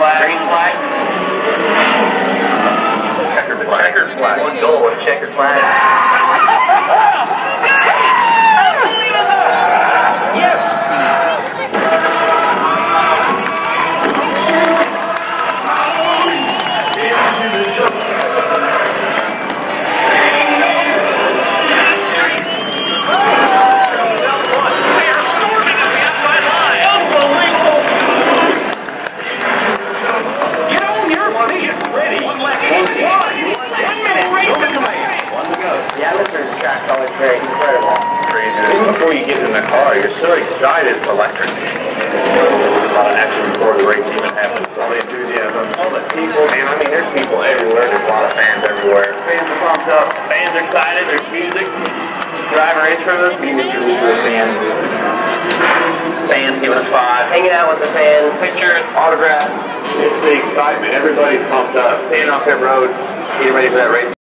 flag. Green flag. Checkered flag. Checkered flag. One goal with a checkered flag. Yes. Track's always very incredible. Crazy. Even before you get in the car, you're so excited for electric. A lot of action before the race even happens. All the enthusiasm, all the people. Man, I mean, there's people everywhere. There's a lot of fans everywhere. Fans are pumped up. Fans are excited. There's music. Driver intros. You introduce to the fans. Fans giving us five. Hanging out with the fans. Pictures. Autographs. It's the excitement. Everybody's pumped up. Staying off that road. Getting ready for that race.